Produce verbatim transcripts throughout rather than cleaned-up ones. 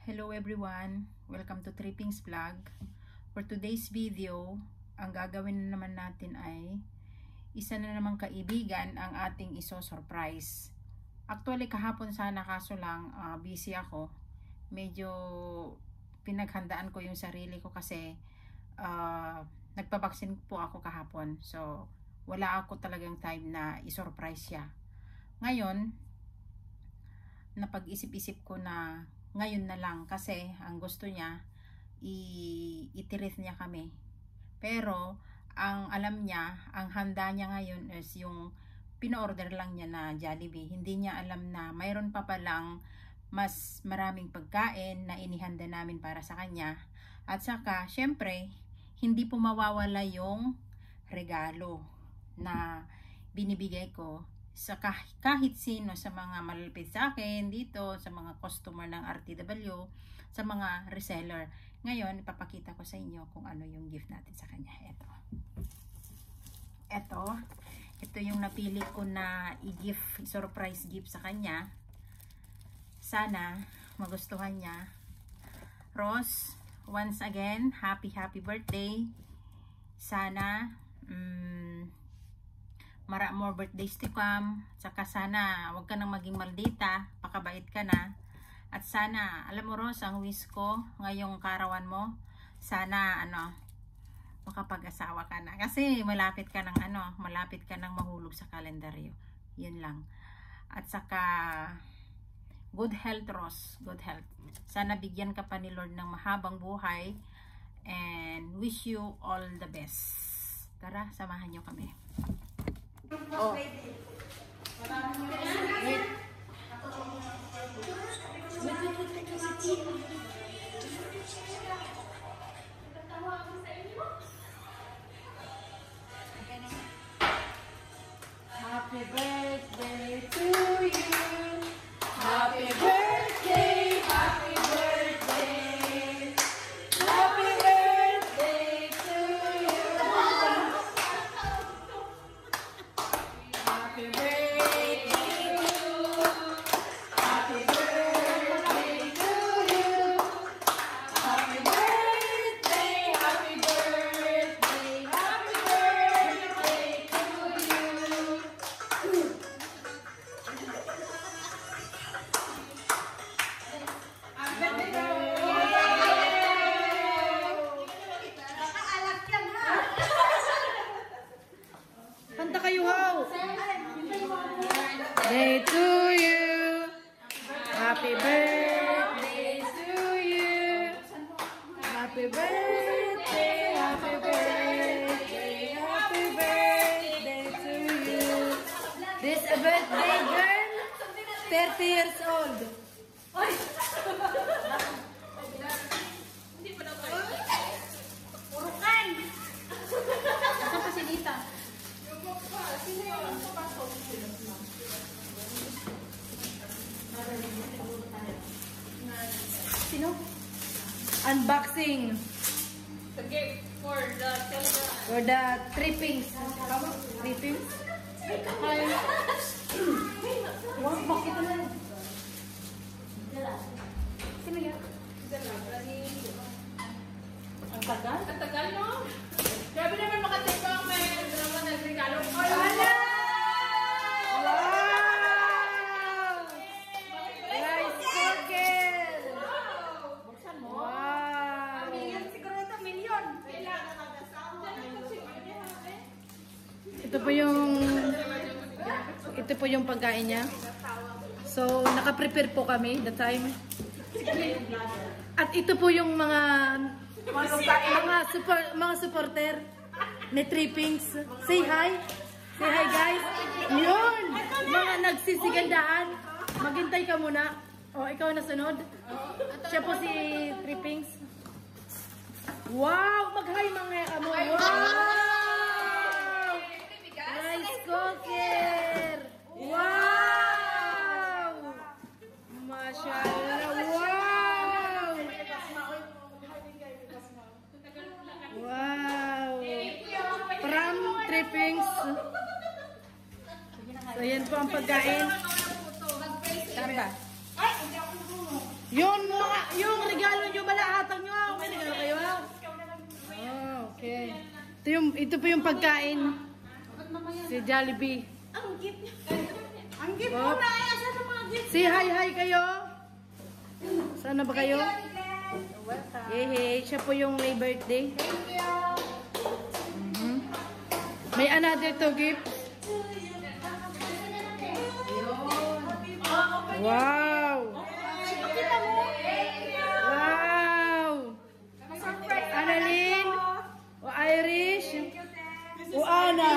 Hello everyone! Welcome to Trippings Vlog. For today's video, ang gagawin na naman natin ay isa na namang kaibigan ang ating iso-surprise. Actually, kahapon sana kaso lang uh, busy ako. Medyo pinaghandaan ko yung sarili ko kasi uh, nagpabaksin po ako kahapon. So, wala ako talagang time na isurprise siya. Ngayon, napag-isip-isip ko na ngayon na lang kasi ang gusto niya i-itirit niya kami. Pero ang alam niya, ang handa niya ngayon is yung pina-order lang niya na Jollibee. Hindi niya alam na mayroon pa palang mas maraming pagkain na inihanda namin para sa kanya. At saka, syempre, hindi po mawawala yung regalo na binibigay ko sa kahit, kahit sino sa mga malalapit sa akin dito, sa mga customer ng R T W, sa mga reseller. Ngayon, ipapakita ko sa inyo kung ano yung gift natin sa kanya. Ito. Ito. Ito yung napili ko na i-gift, surprise gift sa kanya. Sana magustuhan niya. Rose, once again, happy happy birthday. Sana um, mara more birthdays to come. Saka sana wag ka nang maging maldita, pakabait ka na. At sana, alam mo Rose, ang wish ko ngayong karawan mo, sana ano, makapag-asawa ka na. Kasi malapit ka ng ano, malapit ka ng mahulog sa kalendaryo. Yun lang. At saka good health Rose, good health. Sana bigyan ka pa ni Lord ng mahabang buhay and wish you all the best. Tara, samahan niyo kami. Oh. Wait. Happy birthday to you. Happy birthday, happy birthday. Happy birthday to you. Happy birthday to you. Happy birthday to you. Happy birthday, happy birthday, happy birthday to you. Kanta kayo, how? Day to you. Happy birthday to you. Happy birthday, happy birthday, happy birthday to you. This a birthday girl, thirty years old. Hindi pa na tayo. Urukan! Saan pa si Lita? Sino yung papasok? Sino? Unboxing. The gift for the for the trippings. Trippings? Hi. Wow, bakit naman? Sino yan? Ang tagal? Ang tagal, no? Grabe naman makatipang may drama na regalo. Ay, wala! Wow! Rice cooker! Buksan mo? Wow! Million, siguro ito, million. Ito po yung ito po yung pagkain niya. So, naka-prepare po kami the time. At ito po yung mga mga support, mga supporter ni Trippings. Say hi. Say hi guys. Yun. Mga nagsisigandahan. Maghintay ka muna. O, ikaw na sunod. Siya po si Trippings. Wow! Mag-hi mga kamo. Wow! Rice cooker. Wow! Mashallah. Wow! Wow! From Trippings. So, yan po ang pagkain. Saan ba? Yun, mga, yung Ito yung, ito po yung pagkain. Si Jollibee. Ang gift. Ang gift mo na. Asan ang mga gift? Say hi, hi kayo. Saan na ba kayo? Welcome. Yehey, siya po yung may birthday. Thank you. Mm-hmm. May another to gift. Wow! Wow! Annalyn! O Irish! O Ana!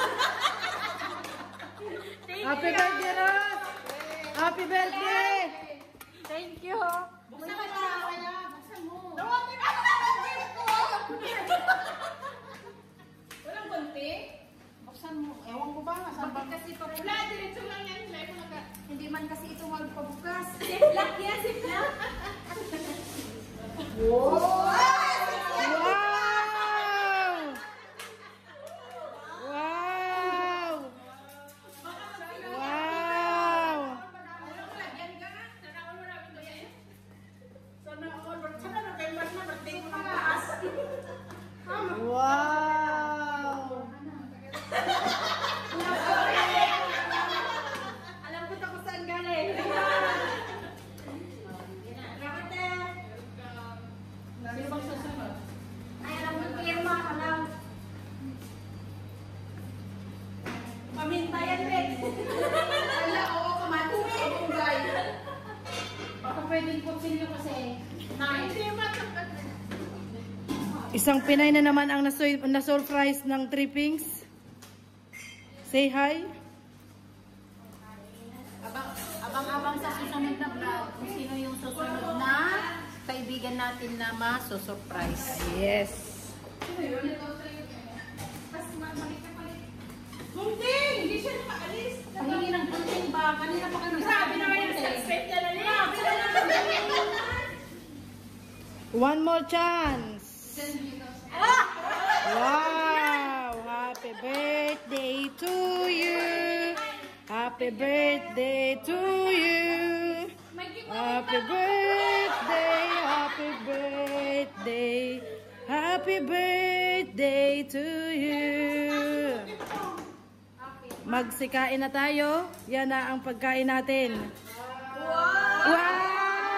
Happy birthday, Ross! Happy birthday! Thank you. Buksan mo na. Buksan mo. Walang konti? Buksan mo. Ewan ko ba? Bakit kasi parang... Wala, diretso lang yan. Hindi man kasi ito magpabukas. Ziplock yan, ziplock. Wow! Wow! Wow! Wow! Alam ko ito kung saan galing. Sino bang susunod? Ay, alam mo, pirma, alam. Pamintayan, Rex. Wala, oo, kamatuwi. Baka pwedeng kutsilyo kasi. Nine. Isang Pinay na naman ang na-surprise ng trippings. Say hi. Abang-abang sa susunod na vlog kung sino yung susunod na kaibigan natin na ma-surprise. Yes. Kunting! Hindi siya nakaalis. Pahingi ng kunting ba? Kanina pa kami sabi na kayo sa subscribe na lang. Grabe na lang. One more chance. Ah! Wow! Happy birthday to you. Happy birthday to you. Happy birthday, happy birthday. Happy birthday to you. Magsikain na tayo. Yan na ang pagkain natin. Wow! Wow!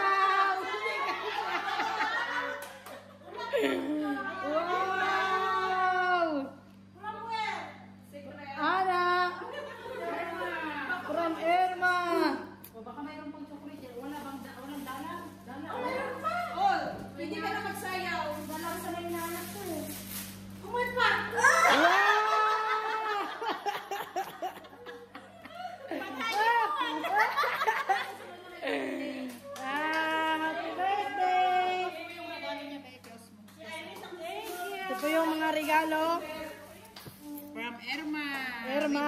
Ana! From Irma! O baka mayroon pang chocolate yan. Wala bang da walang dala? Dala. Mayroon pa! Oh! Hindi ka na magsayaw. Dala ko sa lain na anak ko. Kumain pa! Wow! Ah, happy birthday! Ito po yung mga regalo. From Irma. Irma.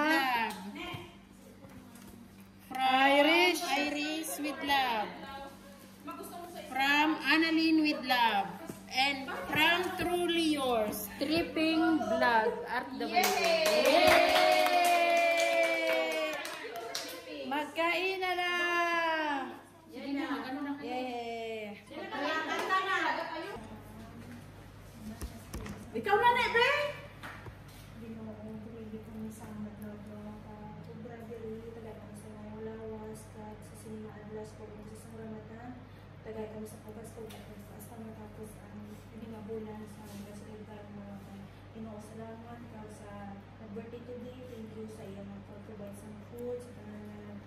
From Irish. Iris with love. From Annalyn with love. And from Truly Yours, Tripping Vlog at the Magkain na na! Sige na, ano na kayo? Yeah! Ikaw na, Nebe! Tagay kami sa kabas ko hasta matapos ang hindi mabulan sa mga sa iba't mga Ginoo, salamat ka sa birthday today. Thank you sa iyang pag-provide sa food, sa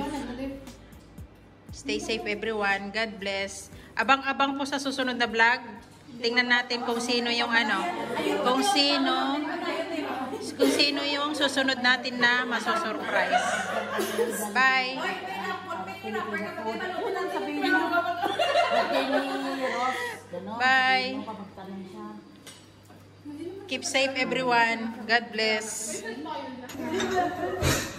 safe. Stay safe everyone. God bless. Abang-abang po sa susunod na vlog. Tingnan natin kung sino yung ano. Kung sino kung sino yung susunod natin na masosurprise. Bye. Bye. Keep safe everyone. God bless.